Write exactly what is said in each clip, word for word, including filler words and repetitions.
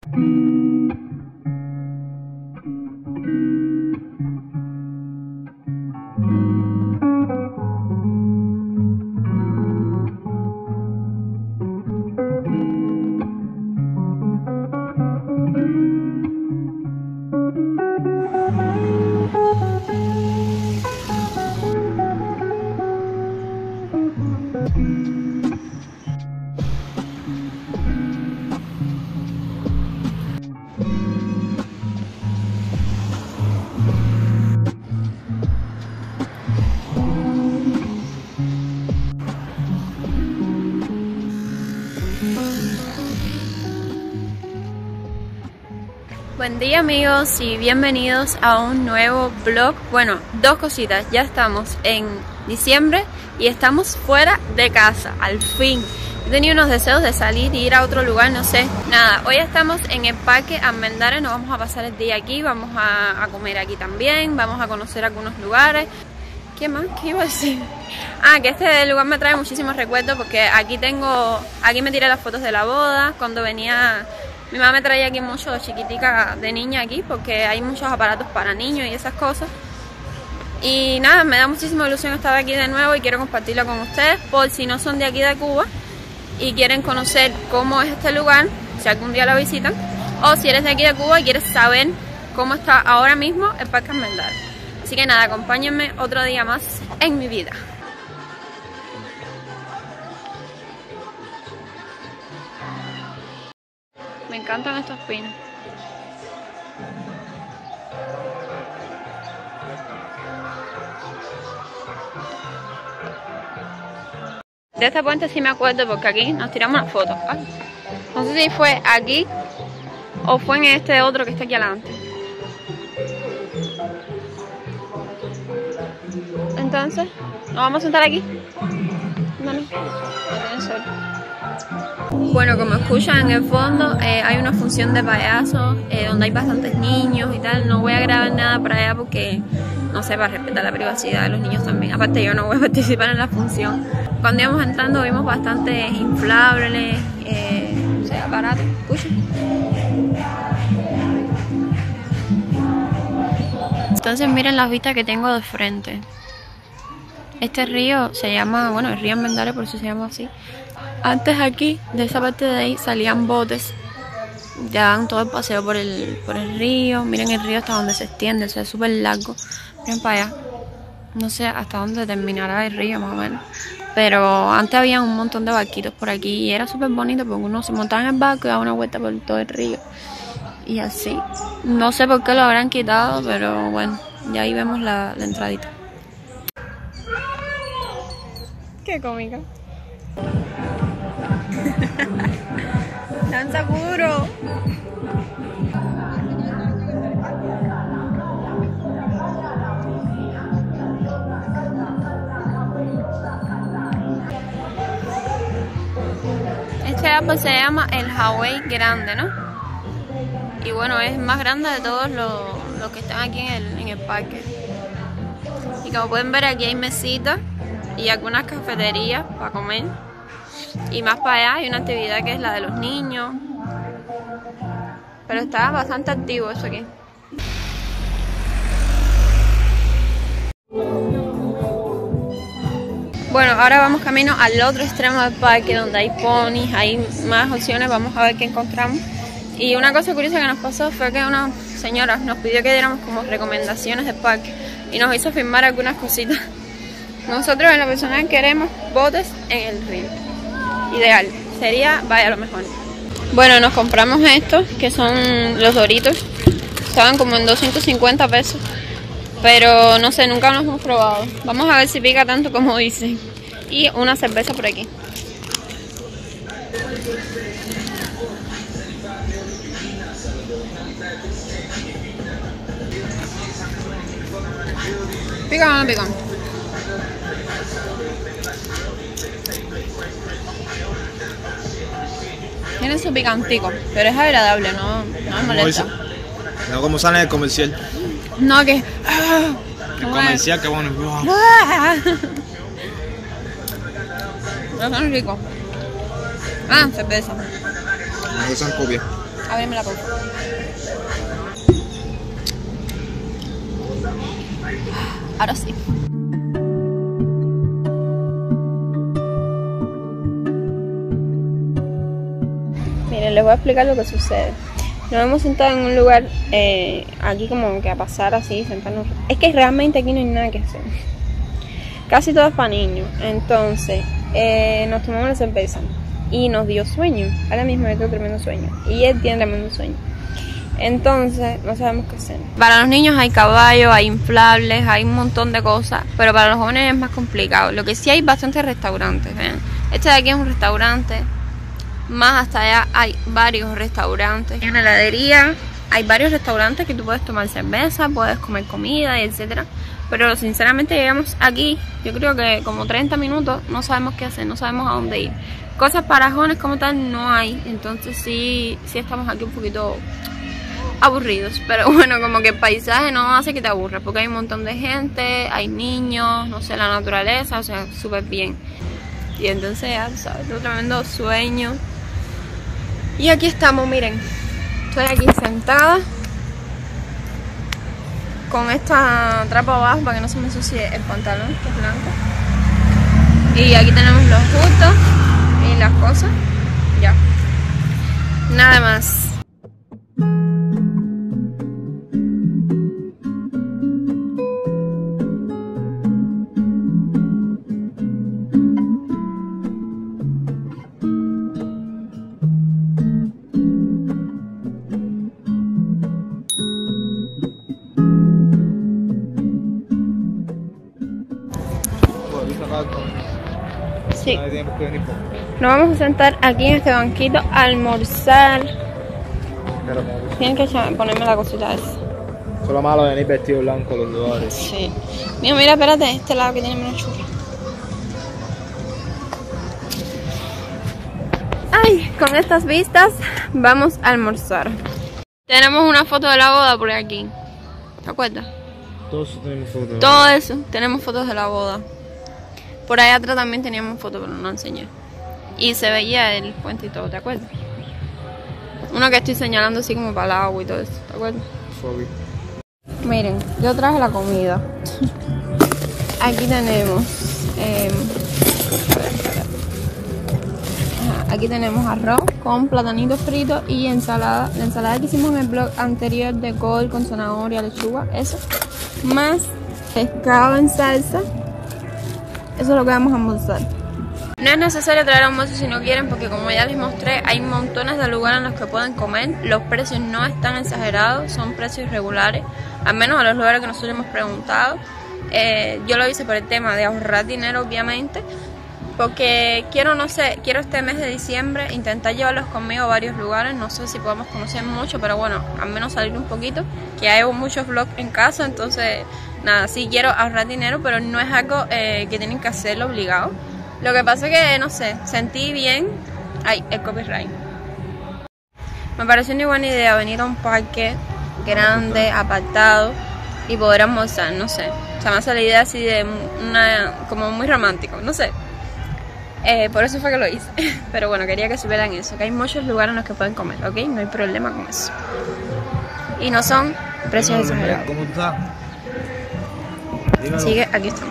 Buen día amigos y bienvenidos a un nuevo vlog. Bueno, dos cositas, ya estamos en diciembre y estamos fuera de casa, al fin. He tenido unos deseos de salir y ir a otro lugar, no sé. Nada, hoy estamos en el Parque Almendares, nos vamos a pasar el día aquí, vamos a, a comer aquí también, vamos a conocer algunos lugares. ¿Qué más? ¿Qué iba a decir? Ah, que este lugar me trae muchísimos recuerdos porque aquí tengo, aquí me tiré las fotos de la boda, cuando venía... Mi mamá me traía aquí mucho chiquitica de niña aquí porque hay muchos aparatos para niños y esas cosas. Y nada, me da muchísima ilusión estar aquí de nuevo y quiero compartirlo con ustedes por si no son de aquí de Cuba y quieren conocer cómo es este lugar, si algún día lo visitan, o si eres de aquí de Cuba y quieres saber cómo está ahora mismo el Parque Almendares. Así que nada, acompáñenme otro día más en mi vida. Me encantan estos pinos. De este puente sí me acuerdo porque aquí nos tiramos una foto. Ay, no sé si fue aquí o fue en este otro que está aquí adelante. Entonces, ¿nos vamos a sentar aquí? No, no, no tiene sol. Bueno, como escuchan en el fondo, eh, hay una función de payasos eh, donde hay bastantes niños y tal. No voy a grabar nada para allá porque, no sé, para respetar la privacidad de los niños también. Aparte yo no voy a participar en la función. Cuando íbamos entrando vimos bastantes inflables, eh, o sea, baratos. Escuchen. Entonces miren las vistas que tengo de frente. Este río se llama, bueno, el río Almendares, por eso se llama así. Antes aquí, de esa parte de ahí, salían botes. Ya dan todo el paseo por el, por el río. Miren el río hasta donde se extiende, o sea, es súper largo. Miren para allá. No sé hasta dónde terminará el río, más o menos. Pero antes había un montón de barquitos por aquí y era súper bonito porque uno se montaba en el barco y daba una vuelta por todo el río. Y así. No sé por qué lo habrán quitado, pero bueno, ya ahí vemos la, la entradita. Qué cómica. Danza puro. Este árbol se llama el Hawái grande, ¿no? Y bueno, es el más grande de todos los, los que están aquí en el, en el parque. Y como pueden ver, aquí hay mesitas y algunas cafeterías para comer. Y más para allá hay una actividad que es la de los niños. Pero está bastante activo eso aquí. Bueno, ahora vamos camino al otro extremo del parque donde hay ponis, hay más opciones, vamos a ver qué encontramos. Y una cosa curiosa que nos pasó fue que una señora nos pidió que diéramos como recomendaciones del parque y nos hizo firmar algunas cositas. Nosotros en lo personal queremos botes en el río. Ideal, sería, vaya, lo mejor. Bueno, nos compramos estos, que son los Doritos. Estaban como en doscientos cincuenta pesos. Pero no sé, nunca los hemos probado. Vamos a ver si pica tanto como dicen. Y una cerveza por aquí. ¿Pican o no pican? Tiene su picantico, pero es agradable, no, no me molesta. No como sale en el comercial. No, que... El comercial, que bueno. No son ricos. Ah, cerveza. No son copias. Ábreme la boca. Ahora sí. Miren, les voy a explicar lo que sucede. Nos hemos sentado en un lugar eh, aquí como que a pasar así, sentarnos. Es que realmente aquí no hay nada que hacer. Casi todo es para niños. Entonces, eh, nos tomamos la cerveza y nos dio sueño. Ahora mismo yo tengo tremendo sueño. Y él tiene tremendo sueño. Entonces, no sabemos qué hacer. Para los niños hay caballos, hay inflables, hay un montón de cosas. Pero para los jóvenes es más complicado. Lo que sí hay bastantes restaurantes. ¿Ven? Este de aquí es un restaurante. Más hasta allá hay varios restaurantes. Hay una heladería, hay varios restaurantes que tú puedes tomar cerveza, puedes comer comida y etcétera. Pero sinceramente llegamos aquí, yo creo que como treinta minutos, no sabemos qué hacer, no sabemos a dónde ir. Cosas para jóvenes como tal no hay, entonces sí, sí estamos aquí un poquito aburridos. Pero bueno, como que el paisaje no hace que te aburras, porque hay un montón de gente, hay niños, no sé, la naturaleza, o sea, súper bien. Y entonces ya, ¿sabes? Un tremendo sueño. Y aquí estamos, miren. Estoy aquí sentada con esta trapa abajo para que no se me ensucie el pantalón, que es blanco. Y aquí tenemos los justos y las cosas. Ya. Nada más. Sí. Nos vamos a sentar aquí en este banquito a almorzar. Tienen que echar, ponerme la cosita esa. Solo malo venir vestido blanco los lugares. Sí. Mira, mira, espérate, este lado que tiene menos churro. Ay, con estas vistas vamos a almorzar. Tenemos una foto de la boda por aquí. ¿Te acuerdas? Todos tenemos fotos. Todo eso, tenemos fotos de la boda. Por allá atrás también teníamos fotos, pero no enseñé. Y se veía el puente y todo, ¿te acuerdas? Uno que estoy señalando así como para el agua y todo eso, ¿te acuerdas? Fobi. Miren, yo traje la comida. Aquí tenemos... Eh, a ver, a ver. Ajá, aquí tenemos arroz con platanito frito y ensalada. La ensalada que hicimos en el blog anterior de col con zanahoria, lechuga, eso. Más pescado en salsa. Eso es lo que vamos a almorzar. No es necesario traer almuerzo si no quieren, porque como ya les mostré, hay montones de lugares en los que pueden comer. Los precios no están exagerados, son precios regulares, al menos a los lugares que nosotros hemos preguntado. Eh, yo lo hice por el tema de ahorrar dinero, obviamente, porque quiero, no sé, quiero este mes de diciembre intentar llevarlos conmigo a varios lugares. No sé si podemos conocer mucho, pero bueno, al menos salir un poquito, que ya llevo muchos vlogs en casa, entonces... Nada, sí quiero ahorrar dinero, pero no es algo eh, que tienen que hacerlo obligado. Lo que pasa es que, no sé, sentí bien... Ay, el copyright. Me pareció una buena idea venir a un parque grande, apartado, y poder almorzar, no sé. O sea, me hace la idea así de una... como muy romántico, no sé. Eh, por eso fue que lo hice. Pero bueno, quería que supieran eso, que hay muchos lugares en los que pueden comer, ¿ok? No hay problema con eso. Y no son precios exagerados. ¿Cómo estás? Así que aquí estamos.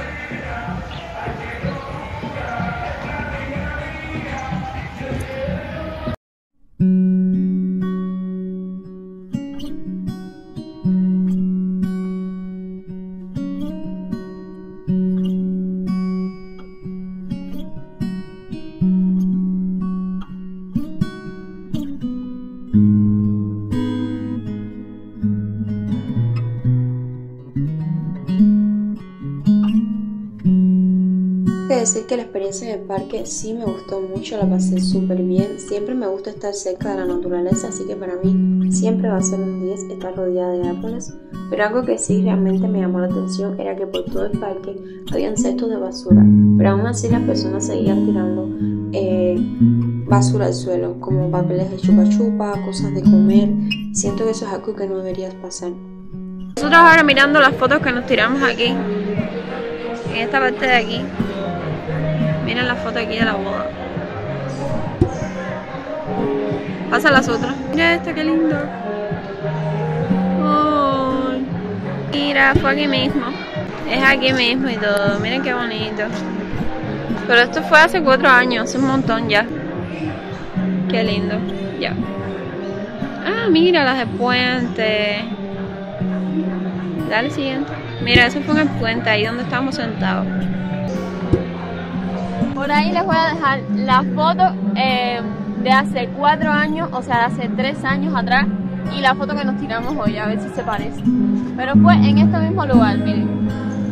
Decir que la experiencia en el parque sí me gustó mucho, la pasé súper bien. Siempre me gusta estar cerca de la naturaleza, así que para mí siempre va a ser un diez estar rodeada de árboles. Pero algo que sí realmente me llamó la atención era que por todo el parque habían cestos de basura, pero aún así las personas seguían tirando eh, basura al suelo, como papeles de chupa chupa, cosas de comer. Siento que eso es algo que no debería pasar. Nosotros ahora mirando las fotos que nos tiramos aquí, en esta parte de aquí. Miren la foto aquí de la boda. Pasa las otras. Mira esta, qué lindo. Ay, mira, fue aquí mismo. Es aquí mismo y todo. Miren qué bonito. Pero esto fue hace cuatro años, hace un montón ya. Qué lindo. Ya. Ah, mira las de puente. Dale siguiente. Mira, eso fue en el puente, ahí donde estábamos sentados. Por ahí les voy a dejar la foto eh, de hace cuatro años, o sea, de hace tres años atrás, y la foto que nos tiramos hoy, a ver si se parece. Pero fue en este mismo lugar, miren.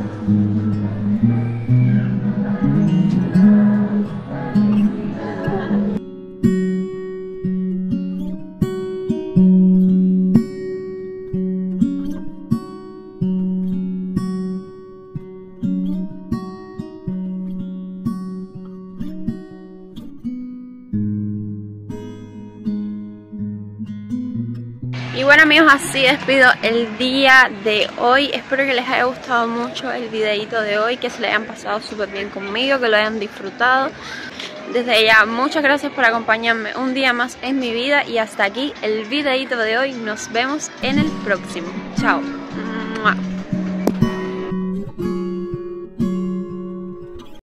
Y bueno amigos, así despido el día de hoy. Espero que les haya gustado mucho el videito de hoy, que se le hayan pasado súper bien conmigo, que lo hayan disfrutado. Desde ya, muchas gracias por acompañarme un día más en mi vida. Y hasta aquí el videito de hoy. Nos vemos en el próximo. Chao.